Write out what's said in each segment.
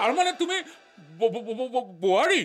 তাৰ মানে তুমি বোৱাৰী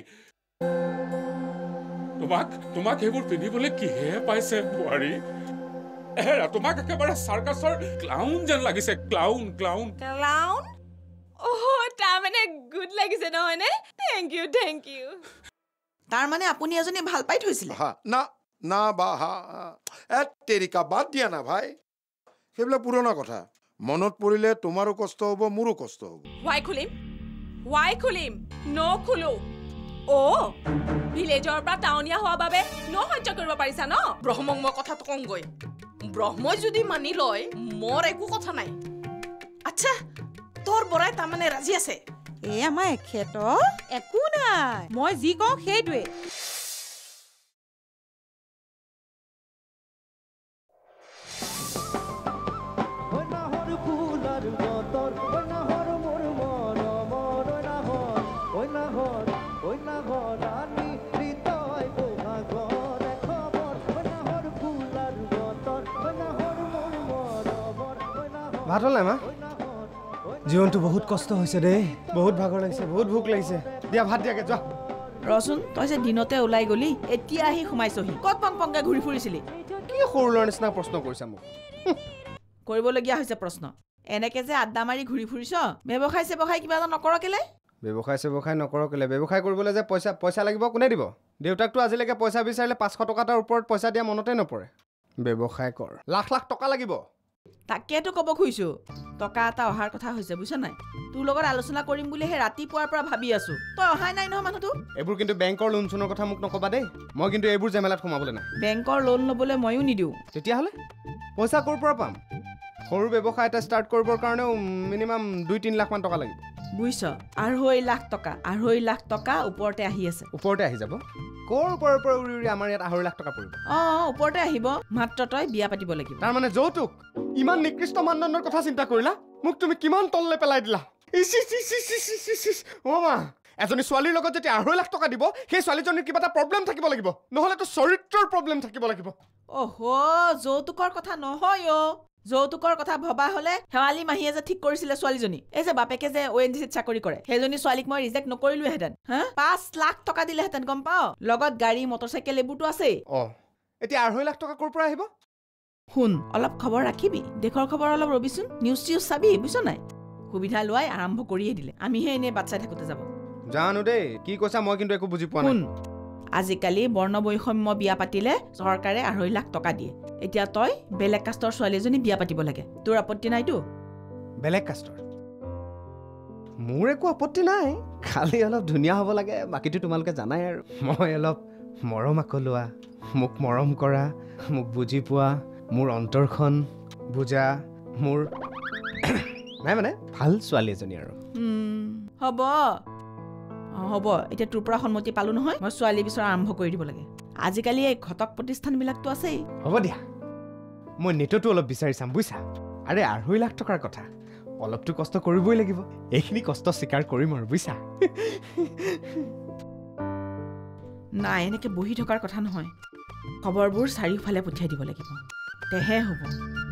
তোমাক সেইবোৰ পিন্ধিবলৈ কিহে পাইছে বোৱাৰী এৰা তোমাক একেবাৰে চাৰ্কাছৰ ক্লাউন যেন লাগিছে ক্লাউন ক্লাউন ক্লাউন তাৰ মানে গুড লাগিছে নহয়নে থেংক ইউ তাৰ মানে আপুনি এজনী ভাল পাই থৈছিলে না না বা তেৰিকা বাদ দিয়া না ভাই সেইবিলাক পুৰণা কথা মনত পৰিলে তোমাৰো কষ্ট হ'ব মোৰো কষ্ট হ'ব ৱাই খুলিম নখুলো ভিলেজৰ পৰা টাউনীয়া হোৱা বাবে সহ্য কৰিব পাৰিছা ন ব্ৰহ্মক মই কথাটো কওঁগৈ ব্ৰহ্মই যদি মানি লয় মোৰ একো কথা নাই আচ্ছা তোৰ বৰাই তাৰমানে ৰাজি আছে আমাৰ এখেত একো নাই মই যি কওঁ সেইটোৱে ভাত হ'ল নাই মা জীৱনটো বহুত কষ্ট হৈছে দেই বহুত ভাগৰ লাগিছে বহুত ভোক লাগিছে দিয়া ভাত দিয়াকে যোৱা ৰচোন তই যে দিনতে ওলাই গলি এতিয়া আহি সোমাইছহি ক'ত পংপংকে ঘূৰি ফুৰিছিলি কি সৰু ল'ৰা নিচিনা প্ৰশ্ন কৰিছা মোক কৰিবলগীয়া হৈছে প্ৰশ্ন এনেকে যে আড্ডা মাৰি ঘূৰি ফুৰিছ ব্যৱসায় কিবা এটা নকৰ কেলে ব্যৱসায় নকৰ কেলে ব্যৱসায় কৰিবলৈ যে পইচা লাগিব কোনে দিব দেউতাকতো আজিলৈকে পইচা বিচাৰিলে 500 টকা এটাৰ ওপৰত পইচা দিয়া মনতে নপৰে ব্যৱসায় কৰ লাখ টকা লাগিব তাকেতো ক'ব খুজিছো টকা এটা অহাৰ কথা হৈছে বুজিছ নাই তোৰ লগত আলোচনা কৰিম বুলি সেই ৰাতিপুৱাৰ পৰা ভাবি আছো তই অহাই নাই নহয় মানুহটো এইবোৰ কিন্তু বেংকৰ লোন চোনৰ কথা মোক নকবা দেই মই কিন্তু এইবোৰ জেমেলাত সোমাবলৈ নাই বেংকৰ লোন ল'বলৈ ময়ো নিদিওঁ তেতিয়াহ'লে পইচা ক'ৰ পৰা পাম সৰু ব্যৱসায় এটা ষ্টাৰ্ট কৰিবৰ কাৰণেও মিনিমাম 2-3 লাখ মান টকা লাগিব বুজিছ 2.5 লাখ টকা ওপৰতে আহি আছে ওপৰতে আহি যাব ক'ৰ ওপৰৰ পৰা উৰি আমাৰ ইয়াত 2.5 লাখ টকা পৰিব ওপৰতে আহিব মাত্ৰ তই বিয়া পাতিব লাগিব তাৰ মানে যৌতুক ইমান নিকৃষ্ট মানদণ্ডৰ কথা চিন্তা কৰিলা মোক তুমি কিমান তললে পেলাই দিলা মা এজনী ছোৱালীৰ লগত যেতিয়া 2.5 লাখ টকা দিব সেই ছোৱালীজনীৰ কিবা এটা প্ৰব্লেম থাকিব লাগিব নহ'লেতো চৰিত্ৰৰ প্ৰব্লেম থাকিব লাগিব যৌতুকৰ কথা নহয় যৌতুকৰ কথা ভবা হলে হেৱালী মাহীয়ে যে ঠিক কৰিছিলে ছোৱালীজনী এই যে বাপেকে যে ONGCত চাকৰি কৰে সেইজনী ছোৱালীক মই ৰিজেক্ট নকৰিলোহেঁতেন 5 লাখ টকা দিলেহেঁতেন গম পাও লগত গাড়ী মটৰচাইকেল এইবোৰতো আছেই এতিয়া 2.5 লাখ টকা ক'ৰ পৰা আহিব শুন অলপ খবৰ ৰাখিবি দেশৰ খবৰ অলপ ৰবিচোন নিউজ চাবি বুজিছ নাই সুবিধা লোৱাই আৰম্ভ কৰিয়ে দিলে আমিহে এনে বাচ্চাই থাকোতে যাব জানো দেই কি কৈছা মই কিন্তু একো বুজি পোৱা নাই আজিকালি বৰ্ণবৈষম্য বিয়া পাতিলে চৰকাৰে 2.5 লাখ টকা দিয়ে এতিয়া তই বেলেগ কাষ্টৰ ছোৱালী এজনী বিয়া পাতিব লাগে তোৰ আপত্তি নাইতো বেলেগ কাষ্টৰ মোৰ একো আপত্তি নাই খালি অলপ ধুনীয়া হ'ব লাগে বাকিটো তোমালোকে জানাই আৰু মই অলপ মৰম আকলোৱা মোক মৰম কৰা মোক বুজি পোৱা মোৰ অন্তৰখন বুজা মোৰ নাই মানে ভাল ছোৱালী এজনী আৰু হ'ব এতিয়া তোৰ পৰা সন্মতি পালো নহয় মই ছোৱালী বিচৰা আৰম্ভ কৰি দিব লাগে আজিকালি এই ঘটক প্ৰতিষ্ঠানবিলাকতো আছেই হ'ব দিয়া মই নেটতো অলপ বিচাৰি চাম বুজিছা আৰে 2.5 লাখ টকাৰ কথা অলপতো কষ্ট কৰিবই লাগিব এইখিনি কষ্ট স্বীকাৰ কৰিম আৰু বুজিছা নাই এনেকে বহি থকাৰ কথা নহয় খবৰবোৰ চাৰিওফালে পঠিয়াই দিব লাগিব তেহে হ'ব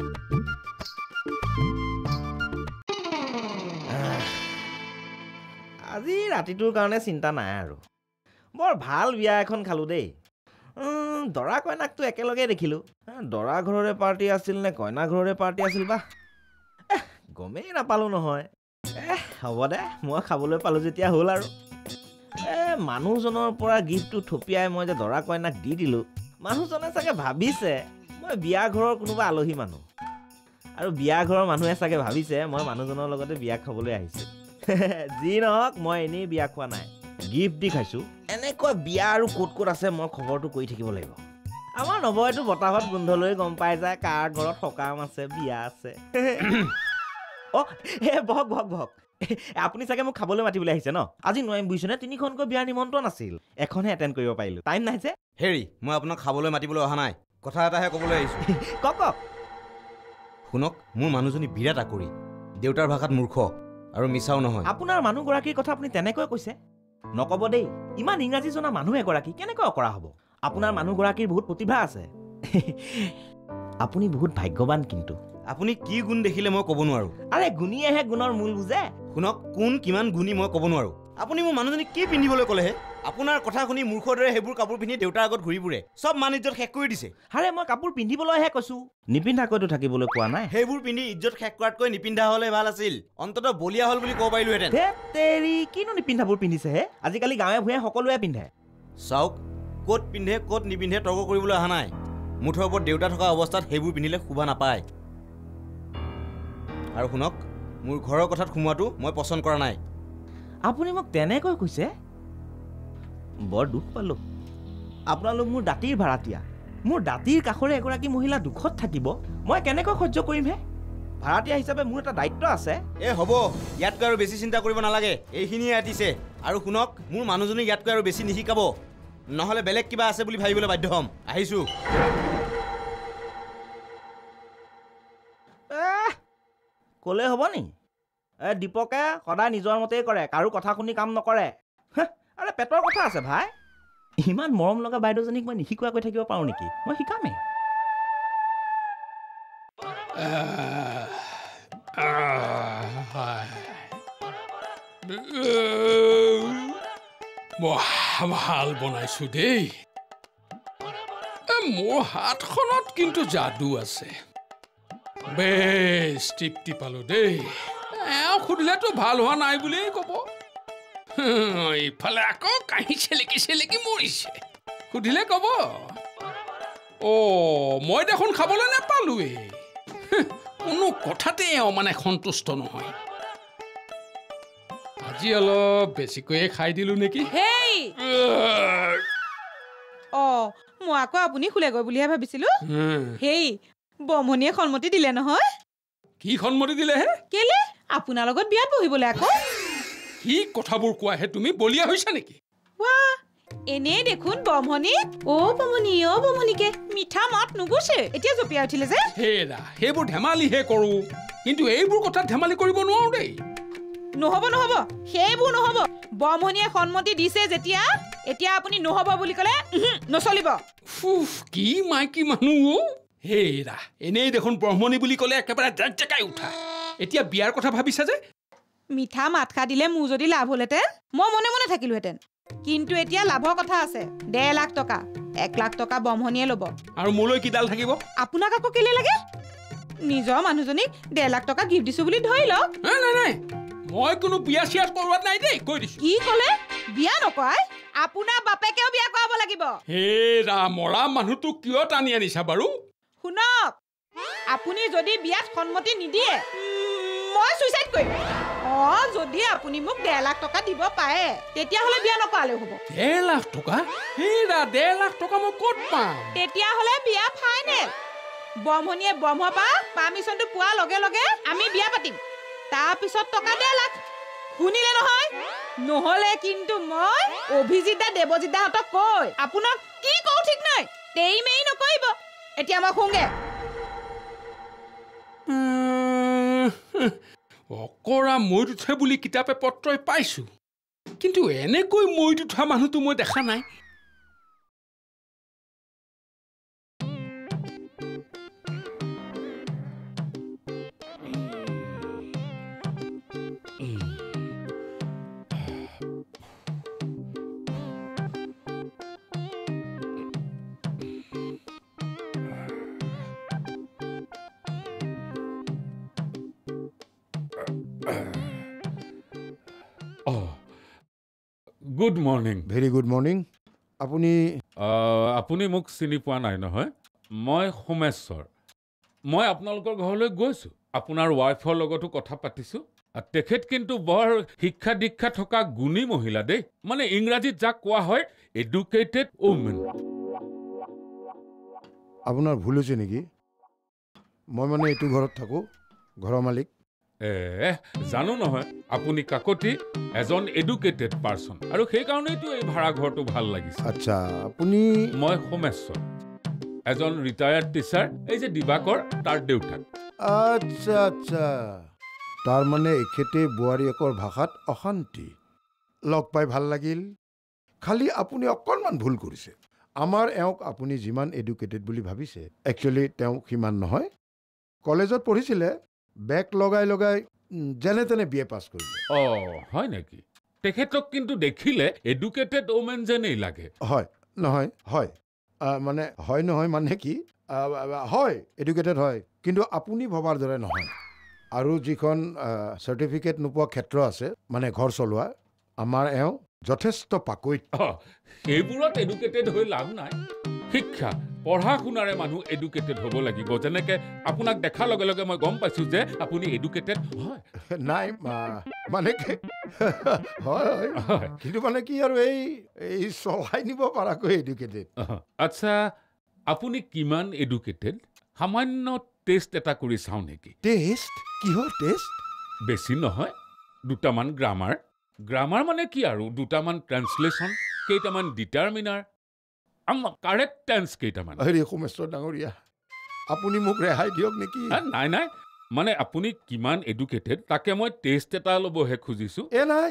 আজি ৰাতিটোৰ কাৰণে চিন্তা নাই আৰু বৰ ভাল বিয়া এখন খালোঁ দেই দৰা কইনাকটো একেলগে দেখিলোঁ দৰা ঘৰৰে পাৰ্টি আছিল নে কইনা ঘৰৰে পাৰ্টি আছিল বা গমেই নাপালোঁ নহয় হ'ব দে মই খাবলৈ পালোঁ যেতিয়া হ'ল আৰু মানুহজনৰ পৰা গিফ্টটো থপিয়াই মই যে দৰা কইনাক দি দিলোঁ মানুহজনে চাগে ভাবিছে মই বিয়া ঘৰৰ কোনোবা আলহী মানুহ আৰু বিয়া ঘৰৰ মানুহে চাগে ভাবিছে মই মানুহজনৰ লগতে বিয়া খাবলৈ আহিছোঁ যি নহওক মই এনেই বিয়া খোৱা নাই গিফ্ট দি খাইছোঁ এনেকুৱা বিয়া আৰু ক'ত আছে মই খবৰটো কৰি থাকিব লাগিব আমাৰ নবৌৱেতো বতাহত গোন্ধ লৈ গম পাই যায় কাৰ ঘৰত সকাম আছে বিয়া আছে বহক আপুনি চাগে মোক খাবলৈ মাতিবলৈ আহিছে ন আজি নোৱাৰিম বুজিছেনে 3খনকৈ বিয়াৰ নিমন্ত্ৰণ আছিল এখনহে এটেণ্ড কৰিব পাৰিলোঁ টাইম নাই যে হেৰি মই আপোনাক খাবলৈ মাতিবলৈ অহা নাই কথা এটাহে ক'বলৈ আহিছোঁ কওক শুনক মোৰ মানুহজনী বিৰাট আকৰি দেউতাৰ ভাষাত মূৰ্খ আৰু মিছাও নহয় আপোনাৰ মানুহগৰাকীৰ কথা আপুনি তেনেকৈ কৈছে নক'ব দেই ইমান ইংৰাজী জনা মানুহ এগৰাকী কেনেকৈ অকৰা হ'ব আপোনাৰ মানুহগৰাকীৰ বহুত প্ৰতিভা আছে আপুনি বহুত ভাগ্যৱান কিন্তু আপুনি কি গুণ দেখিলে মই ক'ব নোৱাৰোঁ আৰে গুণীয়েহে গুণৰ মূল বুজে শুনক কোন কিমান গুণী মই ক'ব নোৱাৰো আপুনি মোৰ মানুহজনীক কি পিন্ধিবলৈ ক'লেহে আপোনাৰ কথা শুনি মূৰ্খৰ দৰে সেইবোৰ কাপোৰ পিন্ধি দেউতাৰ আগত ঘূৰি ফুৰে চব মান ইজ্জত শেষ কৰি দিছে আৰে মই কাপোৰ পিন্ধিবলৈহে কৈছো নিপিন্ধাকৈতো থাকিবলৈ কোৱা নাই সেইবোৰ পিন্ধি ইজ্জত শেষ কৰাতকৈ নিপিন্ধা হ'লে ভাল আছিল অন্ততঃ বলিয়া হ'ল বুলি ক'ব পাৰিলোহেঁতেন তেৰি কিনো নিপিন্ধাবোৰ পিন্ধিছেহে আজিকালি গাঁৱে ভূঞে সকলোৱে পিন্ধে চাওক ক'ত পিন্ধে ক'ত নিপিন্ধে তৰ্ক কৰিবলৈ অহা নাই মুঠৰ ওপৰত দেউতা থকা অৱস্থাত সেইবোৰ পিন্ধিলে শোভা নাপায় আৰু শুনক মোৰ ঘৰৰ কথাত সোমোৱাটো মই পচন্দ কৰা নাই আপুনি মোক তেনেকৈ কৈছে বৰ দুখ পালোঁ আপোনালোক মোৰ দাঁতিৰ ভাড়াতীয়া মোৰ দাঁতিৰ কাষৰে এগৰাকী মহিলা দুখত থাকিব মই কেনেকৈ সহ্য কৰিমহে ভাড়াতীয়া হিচাপে মোৰ এটা দায়িত্ব আছে হ'ব ইয়াতকৈ আৰু বেছি চিন্তা কৰিব নালাগে এইখিনিয়ে আতিছে আৰু শুনক মোৰ মানুহজনীক ইয়াতকৈ আৰু বেছি নিশিকাব নহ'লে বেলেগ কিবা আছে বুলি ভাবিবলৈ বাধ্য হ'ম আহিছোঁ ক'লে হ'ব নি দীপকে সদায় নিজৰ মতেই কৰে কাৰো কথা শুনি কাম নকৰে আৰে পেটৰ কথা আছে ভাই ইমান মৰম লগা বাইদেউজনীক মই নিশিকোৱাকৈ থাকিব পাৰোঁ নেকি মই শিকামেই ভাল বনাইছো দেই মোৰ হাতখনত কিন্তু যাদু আছে বেছ তৃপ্তি পালো দেই সুধিলেতো ভাল হোৱা নাই বুলিয়েই ক'ব ইফালে আকৌ কাঁহি চেলেকি মৰিছে সুধিলে ক'ব মই দেখোন খাবলৈ নাপালোৱেই কোনো কথাতে মানে সন্তুষ্ট নহয় আজি অলপ বেছিকৈয়ে খাই দিলো নেকি মই আকৌ আপুনি শুলেগৈ বুলিহে ভাবিছিলো বমনীয়ে সন্মতি দিলে নহয় কি সন্মতি দিলেহে কেলে আপোনাৰ লগত বিয়াত বহিবলৈ আকৌ কি কথাবোৰ কোৱাহে তুমি বলিয়া হৈছা নেকি এনেই দেখোন বমনী বমনীকে মিঠা মাত নুগুছে এতিয়া জপিয়াই উঠিলে যে হেৰা সেইবোৰ ধেমালিহে কৰো কিন্তু এইবোৰ কথা ধেমালি কৰিব নোৱাৰো দেই নহ'ব সেইবোৰ নহ'ব বমনীয়ে সন্মতি দিছে যেতিয়া এতিয়া আপুনি নহ'ব বুলি ক'লে নচলিব কি মাইকী মানুহ হেৰা এনেই দেখোন ব্ৰহ্মণী বুলি ক'লে একেবাৰে জেকাই উঠা এতিয়া বিয়াৰ কথা ভাবিছা যে মিঠা মাত খা দিলে মোৰ যদি লাভ হ'লহেঁতেন মই মনে মনে থাকিলোহেঁতেন কিন্তু এতিয়া লাভৰ কথা আছে 1.5 লাখ টকা 1 লাখ টকা বমনীয়ে ল'ব আৰু মোলৈ কি ডাল থাকিব আপোনাক আকৌ কেলে লাগে নিজৰ মানুহজনীক 1.5 লাখ টকা গিফ্ট দিছো বুলি ধৰি লওক নাই মই কোনো বিয়া চিয়াত কৰোৱাত নাই দেই কৈ দিছো কি ক'লে বিয়া নকৰাই আপোনাৰ বাপেকেও বিয়া কৰাব লাগিব হেৰা মৰা মানুহটো কিয় টানি আনিছা বাৰু শুনক আপুনি যদি বিয়াত সন্মতি নিদিয়ে মই সুইচাইড কৰিম যদি আপুনি মোক 1.5 লাখ টকা দিব পাৰে তেতিয়াহ'লে বিয়া নকৰালেও হ'ব 1.5 লাখ টকা হেৰা 1.5 লাখ টকা মই ক'ত পাম তেতিয়াহ'লে বিয়া ফাইনেল বমনীয়ে ব্ৰহ্মপা পাৰ্মিশ্যনটো পোৱাৰ লগে লগে আমি বিয়া পাতিম তাৰপিছত টকা 1.5 লাখ শুনিলে নহয় নহ'লে কিন্তু মই অভিজিতা দেৱজিতাহঁতক কৈ আপোনাক কি কওঁ ঠিক নাই তেইমেই নকৰিব এতিয়া মই শুংগে অকৰা মৈত উঠে বুলি কিতাপে পত্ৰই পাইছো কিন্তু এনেকৈ মৈত উঠা মানুহটো মই দেখা নাই good morning very good morning আপুনি মোক চিনি পোৱা নাই নহয় মই সোমেশ্বৰ মই আপোনালোকৰ ঘৰলৈ গৈছোঁ আপোনাৰ ৱাইফৰ লগতো কথা পাতিছোঁ তেখেত কিন্তু বৰ শিক্ষা দীক্ষা থকা গুণী মহিলা দেই মানে ইংৰাজীত যাক কোৱা হয় এডুকেটেড ওমেন আপোনাৰ ভুল হৈছে নেকি মই মানে এইটো ঘৰত থাকোঁ ঘৰৰ মালিক জানো নহয় আপুনি কাকতি এজন এডুকেটেড পাৰ্চন আৰু সেইকাৰণেইতো এই ভাড়া ঘৰটো ভাল লাগিছে আচ্ছা আপুনি মই সোমেশ্বৰ এজন ৰিটায়াৰ্ড টিচাৰ এই যে দিবাকৰ তাৰ দেউতাক আচ্ছা তাৰ মানে এখেতে বোৱাৰীয়েকৰ ভাষাত অশান্তি লগ পাই ভাল লাগিল খালি আপুনি অকণমান ভুল কৰিছে আমাৰ এওঁক আপুনি যিমান এডুকেটেড বুলি ভাবিছে একচুৱেলি তেওঁ সিমান নহয় কলেজত পঢ়িছিলে বেক লগাই যেনে তেনে BA পাছ কৰিলে। হয় নেকি? তেখেতক কিন্তু দেখিলে এডুকেটেড ওমেন যেনেই লাগে। হয় নহয় হয় মানে হয় নহয় মানে কি হয় এডুকেটেড হয়, কিন্তু আপুনি ভবাৰ দৰে নহয়। আৰু যিখন চাৰ্টিফিকেট নোপোৱা ক্ষেত্ৰ আছে মানে ঘৰ চলোৱা, আমাৰ এওঁ যথেষ্ট পাকৈত। সেইবোৰত এডুকেটেড হৈ লাভ নাই। শিক্ষা পঢ়া শুনাৰে মানুহ এডুকেটেড হ'ব লাগিব। যেনেকে আপোনাক দেখাৰ লগে লগে মই গম পাইছোঁ যে আপুনি এডুকেটেড হয়। নাই মানে কি হয় কিন্তু মানে কি আৰু এই চলাই নিব পৰাকৈ এডুকেটেড। আচ্ছা, আপুনি কিমান এডুকেটেড? সামান্য টেষ্ট এটা কৰি চাওঁ নেকি? টেষ্ট? কিহৰ টেষ্ট? বেছি নহয়, দুটামান গ্ৰামাৰ মানে কি আৰু দুটামান ট্ৰান্সলেশ্যন, কেইটামান ডিটাৰমিনাৰ, কাৰেক্ট টেন্স কেইটামান। হেৰি সোমেশ্বৰ ডাঙৰীয়া, আপুনি মোক ৰেহাই দিয়ক নেকি? নাই মানে আপুনি কিমান এডুকেটেড তাকে মই টেষ্ট এটা ল'বহে খুজিছোঁ। নাই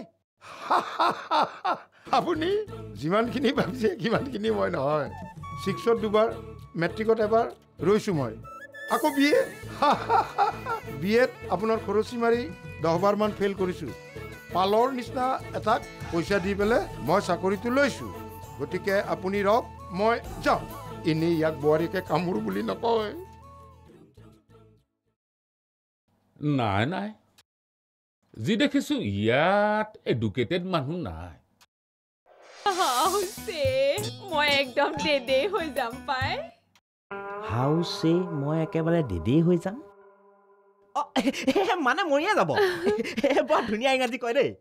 আপুনি যিমানখিনি ভাবিছে সিমানখিনি মই নহয়। 6ত 2বাৰ, মেট্ৰিকত এবাৰ ৰৈছোঁ মই। আকৌ BAত আপোনাৰ খৰচী মাৰি 10বাৰমান ফেইল কৰিছোঁ। পালৰ নিচিনা এটাক পইচা দি পেলাই মই চাকৰিটো লৈছোঁ। গতিকে আপুনি ৰওক, মই যাওঁ। এনেই ইয়াক বোৱাৰীকে কামোৰ বুলি নকয়। নাই যি দেখিছোঁ ইয়াত এডুকেটেড মানুহ নাই। মই একদম ডেডে হৈ যাম পাই। হাউচে মই একেবাৰে ডেডেই হৈ যাম? মানে মৰিয়ে যাব। বৰ ধুনীয়া ইংৰাজী কয় দেই।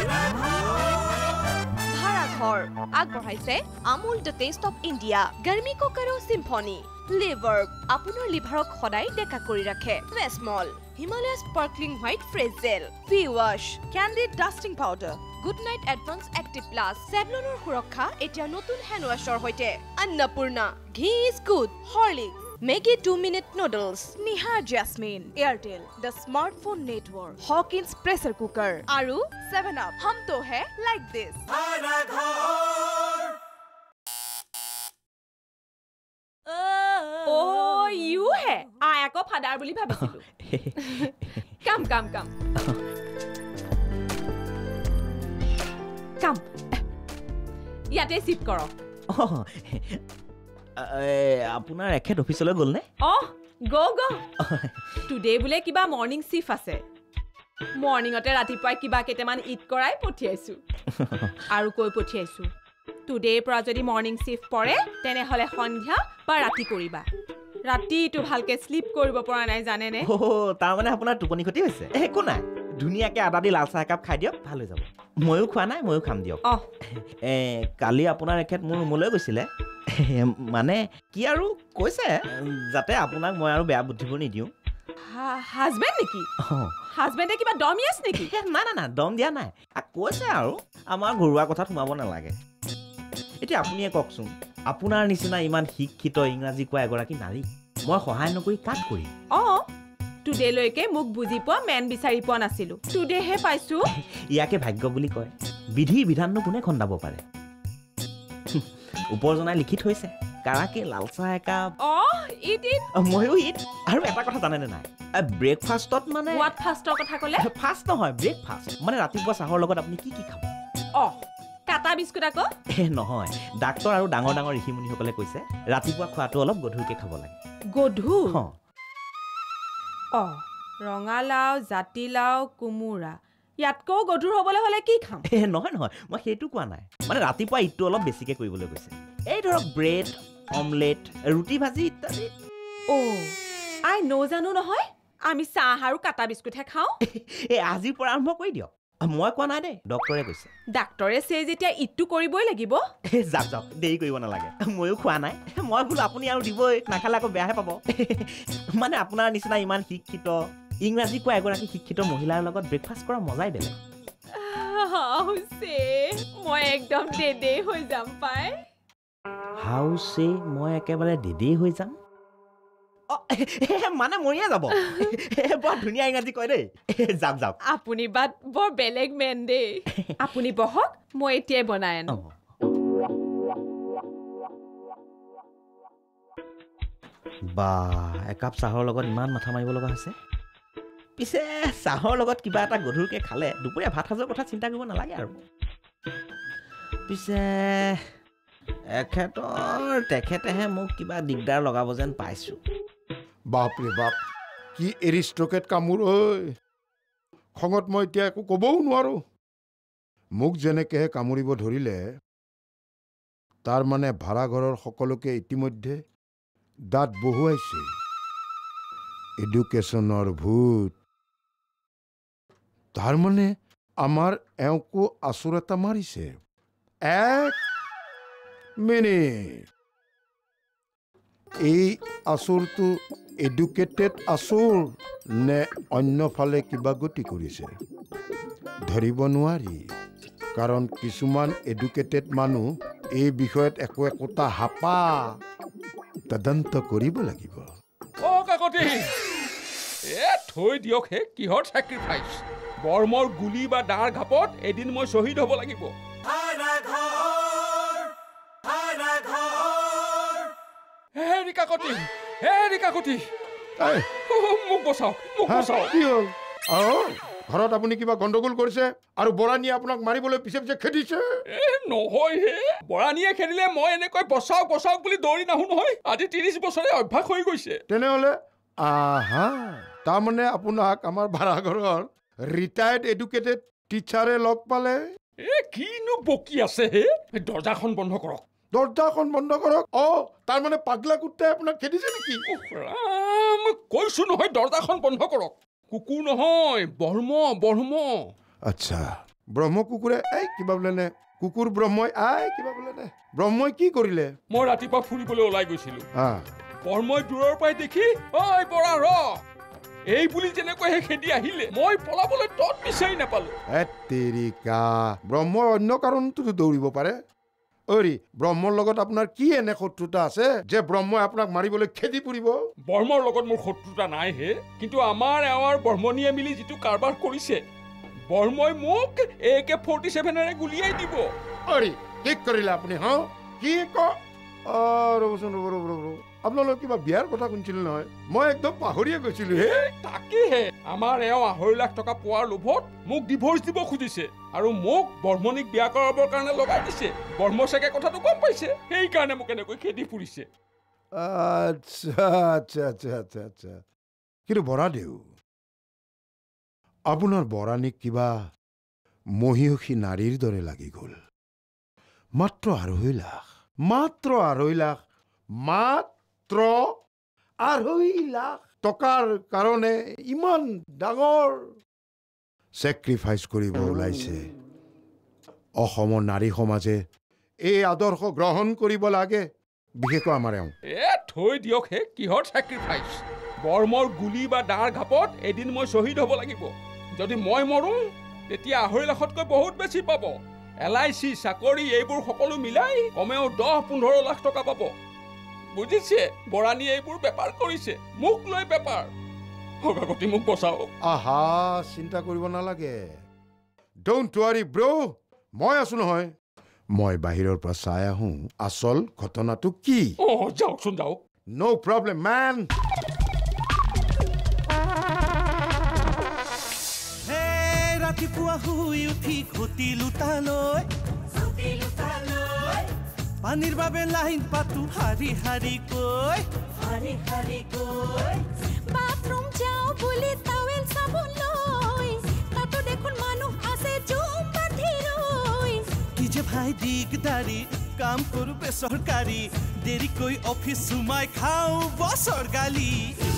ভাড়াঘৰ আগবঢ়াইছে Amul the taste of India, গাৰ্মি কোকাৰো চিম্ফনি, লিভাৰ আপোনাৰ লিভাৰক সদায় ডেকা কৰি ৰাখে, ভেছমল, Himalaya sparkling white fresh gel, V wash, Candid dusting powder, Good Night advance active plus, চেভলনৰ সুৰক্ষা এতিয়া নতুন হেণ্ড ৱাছৰ সৈতে, Annapurna, ghee is good, Horlicks, Maggi 2-minute noodles, Nihar jasmine, Airtel, the smartphone network, Hawkins pressure cooker আৰু 7up, হাম তো হে লাইক দিছ। ইউ হে আকৌ ফাদাৰ বুলি ভাবিছিলোঁ। কাম ইয়াতে চিট কৰক। আপোনাৰ এখেত অফিচলৈ গ'লনে? গ টুডে বোলে কিবা মৰ্ণিং চিফ আছে। মৰ্ণিঙতে ৰাতিপুৱাই কিবা কেইটামান ইট কৰাই পঠিয়াইছোঁ। আৰু কৈ পঠিয়াইছোঁ, টুডেৰ পৰা যদি মৰ্ণিং চিফ পৰে তেনেহ'লে সন্ধ্যা বা ৰাতি কৰিবা। ৰাতিটো ভালকে শ্লিপ কৰিব পৰা নাই জানেনে? তাৰমানে আপোনাৰ টোপনি ক্ষতি হৈছে? একো নাই, ধুনীয়াকৈ আদা দি লাল চাহ একাপ খাই দিয়ক, ভাল হৈ যাব। ময়ো খোৱা নাই, ময়ো খাম দিয়ক। কালি আপোনাৰ এখেত মোৰ ৰুমলৈ গৈছিলে। মানে কি আৰু কৈছে যাতে আপোনাক মই আৰু বেয়া বুদ্ধিবোৰ নিদিওঁ। হাজবেণ্ড নেকি? হাজবেণ্ডে কিবা দম ইয়াছ নেকি? নাই দম দিয়া নাই, কৈছে আৰু আমাৰ ঘৰুৱা কথাত সোমাব নালাগে। এতিয়া আপুনিয়ে কওকচোন, আপোনাৰ নিচিনা ইমান শিক্ষিত ইংৰাজী কোৱা এগৰাকী নাৰী মই সহায় নকৰি কাক কৰিম? টুডেলৈকে মোক বুজি পোৱা মেন বিচাৰি পোৱা নাছিলোঁ, টুডেহে পাইছোঁ। ইয়াকে ভাগ্য বুলি কয়। বিধি বিধাননো কোনে খন্দাব পাৰে? ওপৰজনাই লিখি থৈছে, কাৰাকে লাল চাহ একাপ। ময়ো ইট। আৰু এটা কথা জানেনে নাই, ব্ৰেকফাষ্টত মানে হোৱাট ফাষ্টৰ কথা ক'লে? ফাষ্ট নহয়, ব্ৰেকফাষ্ট মানে ৰাতিপুৱা চাহৰ লগত আপুনি কি কি খাব? কাটা বিস্কুট আকৌ? নহয়, ডাক্তৰ আৰু ডাঙৰ ডাঙৰ ঋষিমুনিসকলে কৈছে ৰাতিপুৱা খোৱাটো অলপ গধুৰকৈ খাব লাগে। গধুৰ? ৰঙালাও, জাতিলাও, কোমোৰা, ইয়াতকৈও গধুৰ হ'বলৈ হ'লে কি খাম? নহয় মই সেইটো কোৱা নাই, মানে ৰাতিপুৱা ইটো অলপ বেছিকৈ কৰিবলৈ কৈছে। এই ধৰক ব্ৰেড, অমলেট, ৰুটি ভাজি ইত্যাদি। আই জানো নহয়, আমি চাহ আৰু কাটা বিস্কুটহে খাওঁ। আজিৰ পৰা আৰম্ভ কৰি দিয়ক। মই কোৱা নাই দেই, ডক্টৰে কৈছে। ডাক্তৰে চেই যেতিয়া ইটো কৰিবই লাগিব। যাওক দেৰি কৰিব নালাগে, ময়ো খোৱা নাই। মই বোলো আপুনি আৰু দিবই, নাখালে আকৌ বেয়াহে পাব। মানে আপোনাৰ নিচিনা ইমান শিক্ষিত ইংৰাজী কোৱা এগৰাকী শিক্ষিত মহিলাৰ লগত ব্ৰেকফাষ্ট কৰা মজাই বেলেগ। মই একদম ডেডে হৈ যাম পাই। হাউচে মই একেবাৰে ডেডেই হৈ যাম? মানে মৰিয়ে যাব। বৰ ধুনীয়া ইংৰাজী কয় দেই। যাওক আপুনি বাট বৰ বেলেগ মেন দেই। আপুনি বহক, মই এতিয়াই বনাই আনো। বা একাপ চাহৰ লগত ইমান মাথা মাৰিব লগা হৈছে। পিছে চাহৰ লগত কিবা এটা গধুৰকৈ খালে দুপৰীয়া ভাত সাজৰ কথা চিন্তা কৰিব নালাগে আৰু পিছে তেখেতেহে মোক কিবা দিগদাৰ লগাব যেন পাইছোঁ বাপৰে বাপ কি এৰিষ্ট্ৰকেট কামোৰ ঐ খঙত মই এতিয়া একো ক'বও নোৱাৰোঁ মোক যেনেকৈ কামুৰিব ধৰিলে তাৰ মানে ভাড়াঘৰৰ সকলোকে ইতিমধ্যে দাঁত বহুৱাইছে এডুকেশ্যনৰ ভূত তাৰ মানে আমাৰ এওঁকো আচুৰ এটা মাৰিছে এক মিনিট এই আচুৰটো এডুকেটেড আচুৰ নে অন্যফালে কিবা গতি কৰিছে ধৰিব নোৱাৰি কাৰণ কিছুমান এডুকেটেড মানুহ এই বিষয়ত একোটা হাপা তদন্ত কৰিব লাগিব কাকতি থৈ দিয়ক হে কিহৰ চেক্ৰিফাইচ বৰ্মৰ গুলি বা দাঁৰ ঘাপত এদিন মই শ্বহীদ হ'ব লাগিব কাকতি মোক বচাওক কি হ'ল ঘৰত আপুনি কিবা গণ্ডগোল কৰিছে আৰু বৰানীয়ে আপোনাক মাৰিবলৈ পিছে পিছে খেদিছে নহয় হে বৰানীয়ে খেদিলে মই এনেকৈ বচাওক বুলি দৌৰি নাহো নহয় আজি 30 বছৰে অভ্যাস হৈ গৈছে তেনেহ'লে তাৰমানে আপোনাক আমাৰ ভাড়াঘৰৰ ৰিটায়াৰ্ড এডুকেটেড টিচাৰে লগ পালে কিনো বকি আছে হে দৰ্জাখন বন্ধ কৰক তাৰমানে পাগলা কুত্তাই আপোনাক খেদিছে নেকি কৈছো নহয় দৰ্জাখন বন্ধ কৰক কুকুৰ নহয় ব্ৰহ্ম আচ্ছা ব্ৰহ্ম কুকুৰে কিবা বোলে নে কুকুৰ ব্ৰহ্মই কিবা বোলে নে ব্ৰহ্মই কি কৰিলে মই ৰাতিপুৱা ফুৰিবলৈ ওলাই গৈছিলো ব্ৰহ্মই দূৰৰ পৰাই দেখি বৰা ৰ এই বুলি যেনেকৈ খেদি আহিলে মই পলাবলৈ তত বিচাৰি নাপালো ব্ৰহ্মৰ অন্য কাৰণটোতো দৌৰিব পাৰে ব্ৰহ্মৰ লগত আপোনাৰ কি এনে শত্ৰুতা আছে যে ব্ৰহ্মই আপোনাক মাৰিবলৈ খেদি ফুৰিব ব্ৰহ্মৰ লগত মোৰ শত্ৰুতা নাই হে কিন্তু আমাৰ এৱাৰ ব্ৰহ্মণীয়ে মিলি যিটো কাৰবাৰ কৰিছে ব্ৰহ্মই মোক AK-47ৰে গুলিয়াই দিব কি কৰিলে আপুনি কি ৰ'বচোন ৰ'ব আপোনালোক কিবা বিয়াৰ কথা শুনিছিল নহয় মই একদম পাহৰিয়ে গৈছিলো তাকেহে আমাৰ এওঁ 2.5 লাখ টকা পোৱাৰ লোভত মোক ডিভোৰ্চ দিব খুজিছে আৰু মোক ব্ৰহ্মণীক বিয়া কৰাবৰ কাৰণে লগাই দিছে ব্ৰহ্ম চাগে কথাটো গম পাইছে সেইকাৰণে মোক এনেকৈ খেদি ফুৰিছে আচ্ছা কিন্তু বৰাদেউ আপোনাৰ বৰানীক কিবা মহিয়সী নাৰীৰ দৰে লাগি গ'ল মাত্ৰ 2.5 লাখ মাত্ৰ 2.5 লাখ টকাৰ কাৰণে ইমান ডাঙৰ চেক্ৰিফাইচ কৰিব ওলাইছে অসমৰ নাৰী সমাজে এই আদৰ্শ গ্ৰহণ কৰিব লাগে বিশেষকৈ আমাৰ থৈ দিয়ক হে কিহৰ চেক্ৰিফাইচ বৰ্মৰ গুলি বা দাঁৰ ঘাপত এদিন মই শ্বহীদ হ'ব লাগিব যদি মই মৰো তেতিয়া 2.5 লাখতকৈ বহুত বেছি পাব LIC চাকৰি এইবোৰ সকলো মিলাই কমেও 10-15 লাখ টকা পাব বুজিছে বৰানী এইবোৰ বেপাৰ কৰিছে মোক লৈ বেপাৰ কাকতি মোক বচাওক চিন্তা কৰিব নালাগে ডোন্ট ৱাৰি ব্ৰো মই আছো নহয় মই বাহিৰৰ পৰা চাই আহোঁ আচল ঘটনাটো কি যাওকচোন যাওক নো প্ৰব্লেম মেন ৰাতিপুৱা শুই উঠি ঘটি লুটালৈ পানীৰ বাবে লাইন পাতো হাৰি হাৰি কৈ বাথৰুম যাও বুলি টাৱেল চাবোন লৈ তাতো দেখোন মানুহ আছে জুম বান্ধি ৰৈ কি যে ভাই দিগদাৰি কাম কৰো বেচৰকাৰী দেৰিকৈ অফিচ সোমাই খাওঁ বছৰ গালি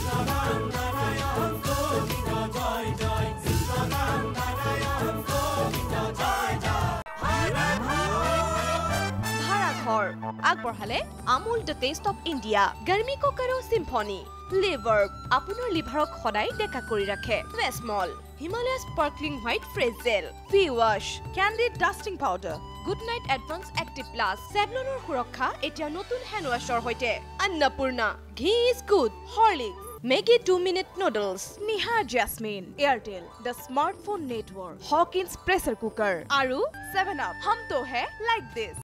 আগবঢ়ালে Amul the taste of India গাৰ্মি কক আৰু চিম্ফনি লিভাৰ আপোনাৰ লিভাৰক সদায় ডেকা কৰি ৰাখে ভেছমল Himalaya sparkling white fresh gel V wash Candid dusting powder Good Night advance active plus চেভলনৰ সুৰক্ষা এতিয়া নতুন হেণ্ড ৱাছৰ সৈতে Annapurna ghee is good Horlicks Maggi 2-minute noodles, Nihar Jasmine, Airtel, the smartphone network, Hawkins pressure cooker, Aru 7 Up. Hum to hai like this.